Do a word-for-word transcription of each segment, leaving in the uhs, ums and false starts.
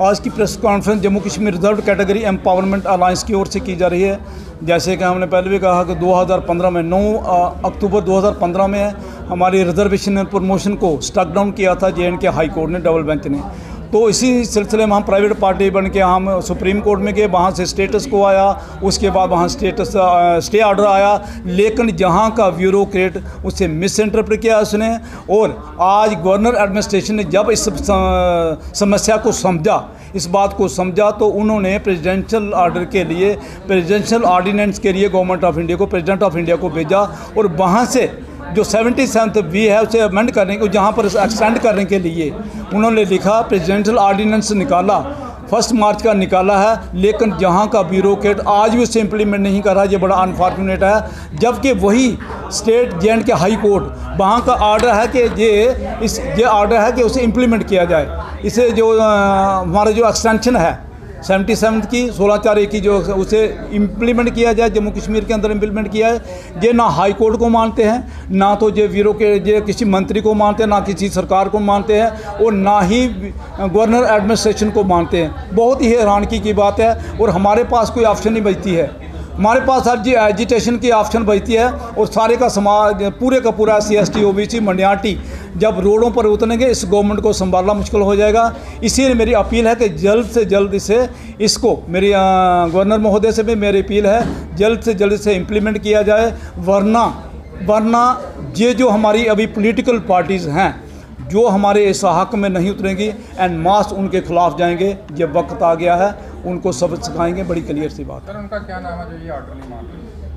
आज की press conference Jammu Kashmir reserve category empowerment alliance की ओर से की जा रही है। जैसे कि हमने पहले भी कहा कि दो हज़ार पंद्रह में नौ अक्टूबर दो हज़ार पंद्रह में हमारी रिजर्वेशन प्रमोशन को स्टक डाउन किया था J and K high court ने, डबल बेंच ने। तो इसी सिलसिले में हम प्राइवेट पार्टी बन के हम सुप्रीम कोर्ट में गए, वहाँ से स्टेटस को आया, उसके बाद वहाँ स्टेटस स्टे ऑर्डर आया, लेकिन जहाँ का ब्यूरोक्रेट उसे मिस इंटरप्रेट किया उसने। और आज गवर्नर एडमिनिस्ट्रेशन ने जब इस समस्या को समझा, इस बात को समझा, तो उन्होंने प्रेसिडेंशियल ऑर्डर के लिए, प्रेसिडेंशियल ऑर्डिनेंस के लिए गवर्नमेंट ऑफ इंडिया को, प्रेसिडेंट ऑफ इंडिया को भेजा। और वहाँ से जो सेवेंटी सेवन्थ वी है उसे अमेंड करने को, जहाँ पर एक्सटेंड करने के लिए उन्होंने लिखा, प्रेसिडेंशियल ऑर्डिनेंस निकाला, फर्स्ट मार्च का निकाला है, लेकिन जहाँ का ब्यूरोक्रेट आज भी उसे इम्प्लीमेंट नहीं कर रहा। ये बड़ा अनफॉर्चुनेट है। जबकि वही state J and K high court, वहाँ का ऑर्डर है कि ये इस ये ऑर्डर है कि उसे इम्प्लीमेंट किया जाए। इसे जो हमारा जो एक्सटेंशन है सेवेंटी सेवन की सोलह चार एक की, जो उसे इम्प्लीमेंट किया जाए, जम्मू कश्मीर के अंदर इम्प्लीमेंट किया है। ये ना हाई कोर्ट को मानते हैं, ना तो ये ब्यूरो के ये किसी मंत्री को मानते हैं, ना किसी सरकार को मानते हैं, और ना ही गवर्नर एडमिनिस्ट्रेशन को मानते हैं। बहुत ही हैरानगी की बात है। और हमारे पास कोई ऑप्शन नहीं बचती है, हमारे पास अब जी एजिटेशन की ऑप्शन बचती है। और सारे का समाज, पूरे का पूरा C S T, O B C, minority जब रोडों पर उतरेंगे, इस गवर्नमेंट को संभालना मुश्किल हो जाएगा। इसीलिए मेरी अपील है कि जल्द से जल्द इसे इसको मेरी गवर्नर महोदय से भी मेरी अपील है, जल्द से जल्द इसे इम्प्लीमेंट किया जाए। वरना वरना ये जो हमारी अभी पॉलिटिकल पार्टीज़ हैं, जो हमारे इस हक़ में नहीं उतरेंगी, एंड मास उनके खिलाफ जाएंगे। ये वक्त आ गया है, उनको सबक सिखाएंगे। बड़ी क्लियर सी बात है। सर, उनका क्या नाम है जो ये ऑर्डर नहीं मान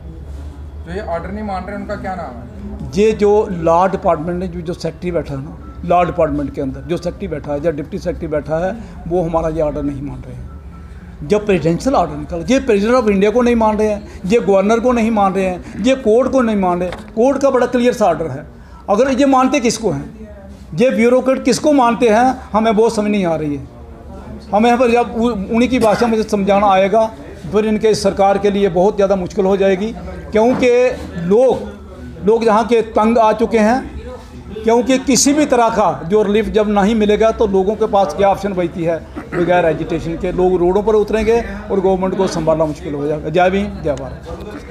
रहे? जो ये ऑर्डर नहीं मान रहे, उनका क्या नाम है? ये जो लॉ डिपार्टमेंट में जो जो सेक्रेटरी बैठा है ना, लॉ डिपार्टमेंट के अंदर जो सेक्रेटरी बैठा है या डिप्टी सेक्रेटरी बैठा है, वो हमारा ये ऑर्डर नहीं मान रहे हैं। जब प्रेसिडेंशियल ऑर्डर निकला, ये प्रेसिडेंट ऑफ इंडिया को नहीं मान रहे हैं, ये गवर्नर को नहीं मान रहे हैं, ये कोर्ट को नहीं मान रहे। कोर्ट का बड़ा क्लियर सा ऑर्डर है। अगर ये मानते किसको हैं, ये ब्यूरोक्रेट किसको मानते हैं, हमें बहुत समझ नहीं आ रही है। हमें पर जब उन्हीं की भाषा में समझाना आएगा, फिर इनके सरकार के लिए बहुत ज़्यादा मुश्किल हो जाएगी। क्योंकि लोग लोग यहाँ के तंग आ चुके हैं, क्योंकि किसी भी तरह का जो रिलीफ जब नहीं मिलेगा, तो लोगों के पास क्या ऑप्शन बचती है बगैर एजिटेशन के? लोग रोडों पर उतरेंगे और गवर्नमेंट को संभालना मुश्किल हो जाएगा। जय भीम, जय भारत।